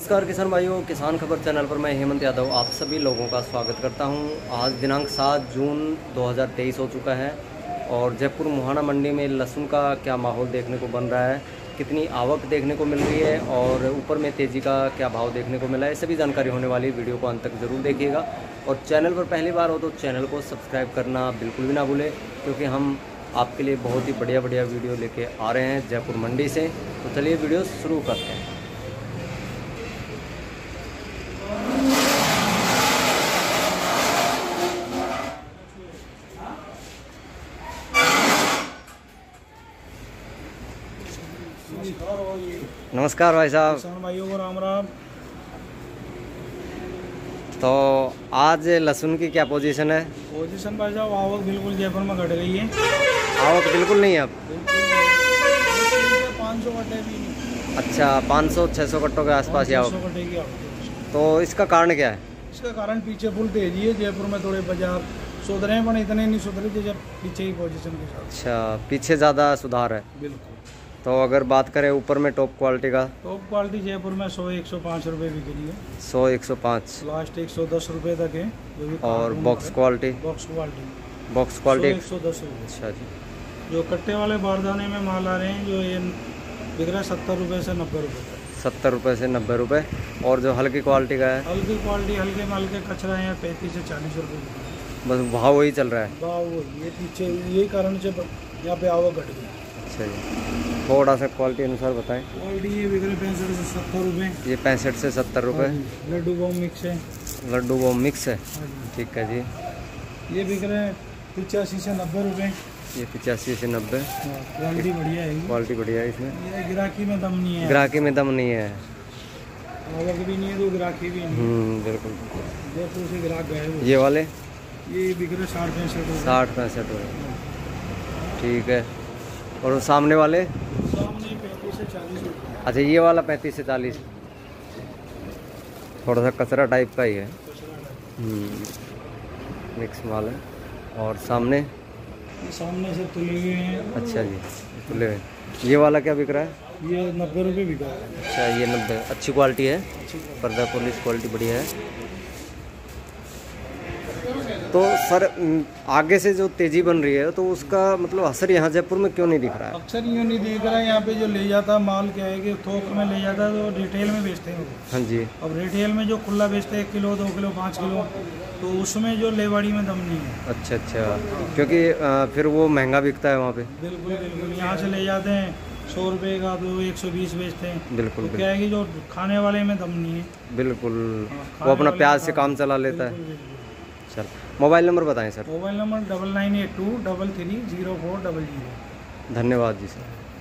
नमस्कार किसान भाइयों, किसान खबर चैनल पर मैं हेमंत यादव आप सभी लोगों का स्वागत करता हूं। आज दिनांक 7 जून 2023 हो चुका है और जयपुर मुहाना मंडी में लहसुन का क्या माहौल देखने को बन रहा है, कितनी आवक देखने को मिल रही है और ऊपर में तेज़ी का क्या भाव देखने को मिला है, सभी जानकारी होने वाली वीडियो को अंत तक ज़रूर देखिएगा। और चैनल पर पहली बार हो तो चैनल को सब्सक्राइब करना बिल्कुल भी ना भूलें, क्योंकि हम आपके लिए बहुत ही बढ़िया वीडियो लेके आ रहे हैं जयपुर मंडी से। तो चलिए वीडियो शुरू करते हैं। नमस्कार भाई साहब। किसान भाइयों को राम राम। तो आज लहसुन की क्या पोजीशन है? पोजीशन भाई साहब, आवक बिल्कुल जयपुर में घट गई है। आवक बिल्कुल नहीं है अब? 500 कट्टे भी नहीं। अच्छा, 500-600 कट्टों के आसपास ही आवक। 500 कट्टे की आवक। तो इसका कारण क्या है? इसका कारण पीछे फुल तेजी है। जयपुर में थोड़े बाजार सुधरे हैं, पर इतने नहीं सुधरे थे जब पीछे ही पोजीशन के साथ। अच्छा, पीछे ज़्यादा सुधार है। बिल्कुल। तो अगर बात करें ऊपर में टॉप क्वालिटी का? टॉप क्वालिटी जयपुर में 100-105 रुपये बिक रही है। 100-105 लास्ट 110 रुपये तक है। जो भी और बॉक्स क्वालिटी? बॉक्स क्वालिटी 110 रुपये। अच्छा जी। जो कट्टे वाले बारदाने में माल आ रहे हैं, जो ये बिक रहा है 70 रुपये से 90 रुपये तक। 70 रुपये से 90 रुपये। और जो हल्की क्वालिटी का है? हल्की क्वालिटी, हल्के माल के कचरा है 35 से 40 रुपये। बस भाव वही चल रहा है? भाव वही, ये पीछे यही कारण से यहाँ पे आवक घट गई। अच्छा जी, थोड़ा सा क्वालिटी अनुसार बताएं। क्वालिटी ये बिक रहे 65 से 70 रुपये। ये 65 से 70 रुपये। लड्डू बॉम मिक्स है। लड्डू बॉम मिक्स है, ठीक है जी। ये बिक रहे हैं 85 से 90 रुपये। ये 85 से 90। क्वालिटी बढ़िया है। क्वालिटी बढ़िया है इसमें। ये ग्राहकी में दम नहीं है। ग्राहकी में दम नहीं है। आवक भी नहीं है तो ग्राहकी भी नहीं। बिल्कुल। जयपुर से ग्राहक गए। ये वाले ये बिक रहे 60-65 रुपये। 60-65 रुपये, ठीक है। और वो सामने वाले? सामने 35 से 40 रुपये। अच्छा, ये वाला 35 से 40, थोड़ा सा कचरा टाइप का ही है। मिक्स माल है। और सामने? सामने से तुले हुए हैं। अच्छा जी, तुले हुए। ये वाला क्या बिक रहा है? ये 90 रुपये बिका है। अच्छा, ये 90। अच्छी क्वालिटी है, पर्दा पॉलिश क्वालिटी बढ़िया है। तो सर, आगे से जो तेजी बन रही है तो उसका मतलब असर यहाँ जयपुर में क्यों नहीं दिख रहा है? अक्सर यूँ नहीं दिख रहा है। यहाँ पे जो ले जाता माल क्या है कि थोक में ले जाता है तो रिटेल में बेचते हैं। हाँ जी। अब रिटेल में जो खुला बेचते हैं 1 किलो 2 किलो 5 किलो, तो उसमें जो लेवाड़ी में दम नहीं है। अच्छा अच्छा, क्योंकि फिर वो महंगा बिकता है वहाँ पे। बिल्कुल बिल्कुल। यहाँ से ले जाते हैं 100 रुपये का तो 120 बेचते हैं। बिल्कुल। तो क्या है कि जो खाने वाले में दम नहीं है। बिल्कुल, वो अपना प्याज से काम चला लेता है। चल, मोबाइल नंबर बताएं सर। Mobile number 9982 33 0400। धन्यवाद जी सर।